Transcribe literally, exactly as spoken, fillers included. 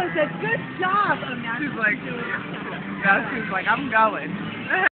said, good job. She's like, yeah, she's like, I'm going.